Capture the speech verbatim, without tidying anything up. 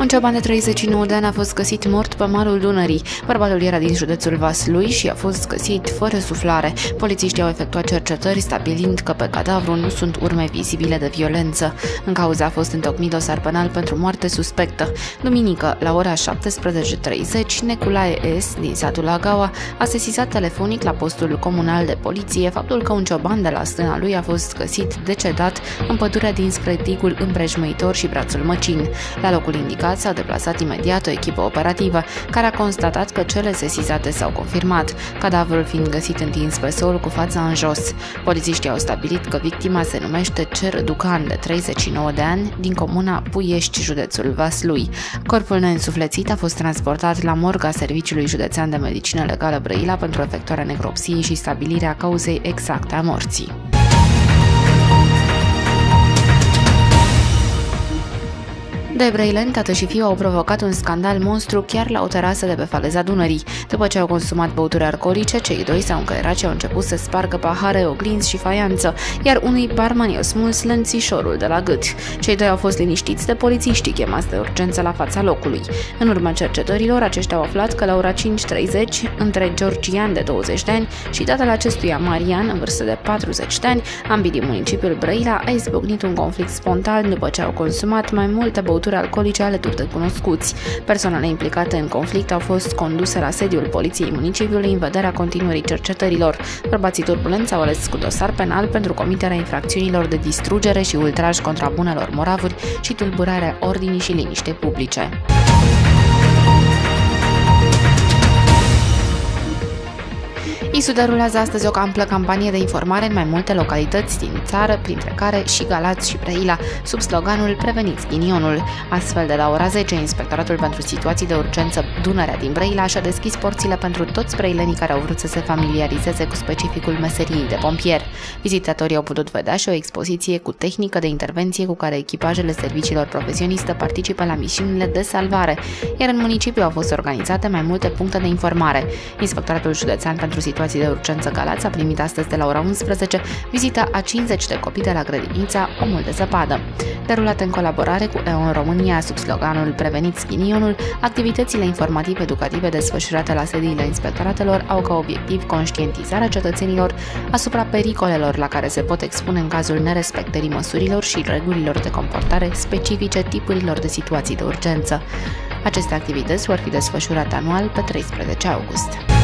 Un cioban de treizeci și nouă de ani a fost găsit mort pe malul Dunării. Bărbatul era din județul Vaslui și a fost găsit fără suflare. Polițiștii au efectuat cercetări stabilind că pe cadavru nu sunt urme vizibile de violență. În cauză a fost întocmit dosar penal pentru moarte suspectă. Duminică, la ora șaptesprezece și treizeci, Neculae S. din satul Agaua a sesizat telefonic la postul comunal de poliție faptul că un cioban de la stâna lui a fost găsit decedat în pădurea dinspre Tigul Împrejmuitor și Brațul Măcin. La locul indicat s-a deplasat imediat o echipă operativă, care a constatat că cele sesizate s-au confirmat, cadavrul fiind găsit întins pe sol cu fața în jos. Polițiștii au stabilit că victima se numește Cer Ducan, de treizeci și nouă de ani, din comuna Puiești, județul Vaslui. Corpul neînsuflețit a fost transportat la morga Serviciului Județean de Medicină Legală Brăila pentru efectuarea necropsiei și stabilirea cauzei exacte a morții. De Brăileni, tată și fiu au provocat un scandal monstru chiar la o terasă de pe faleza Dunării. După ce au consumat băuturi alcoolice, cei doi s-au încăierat și au început să spargă pahare, oglinzi și faianță, iar unui barman i-au smuls lănțișorul de la gât. Cei doi au fost liniștiți de polițiștii chemați de urgență la fața locului. În urma cercetărilor, aceștia au aflat că la ora cinci și treizeci, între Georgian, de douăzeci de ani, și tatăl acestuia, Marian, în vârstă de patruzeci de ani, ambii din municipiul Brăila, a izbucnit un conflict spontan după ce au consumat mai multe băuturi alcoolice alături de cunoscuți. Persoanele implicate în conflict au fost conduse la sediul poliției municipiului în vederea continuării cercetărilor. Bărbații turbulenți au ales cu dosar penal pentru comiterea infracțiunilor de distrugere și ultraj contra bunelor moravuri și tulburarea ordinii și liniștei publice. I S U derulează astăzi o amplă campanie de informare în mai multe localități din țară, printre care și Galați și Brăila, sub sloganul Preveniți ghinionul. Astfel, de la ora zece, Inspectoratul pentru Situații de Urgență Dunărea din Brăila și-a deschis porțile pentru toți brăilenii care au vrut să se familiarizeze cu specificul meseriei de pompier. Vizitatorii au putut vedea și o expoziție cu tehnică de intervenție cu care echipajele serviciilor profesioniste participă la misiunile de salvare, iar în municipiu au fost organizate mai multe puncte de informare. Inspectoratul Județean pentru Situații de Urgență Galați a primit astăzi de la ora unsprezece vizita a cincizeci de copii de la grădinița Omul de Zăpadă. Derulate în colaborare cu E O N România sub sloganul Preveniți ghinionul, activitățile informativ-educative desfășurate la sediile inspectoratelor au ca obiectiv conștientizarea cetățenilor asupra pericolelor la care se pot expune în cazul nerespectării măsurilor și regulilor de comportare specifice tipurilor de situații de urgență. Aceste activități vor fi desfășurate anual pe treisprezece august.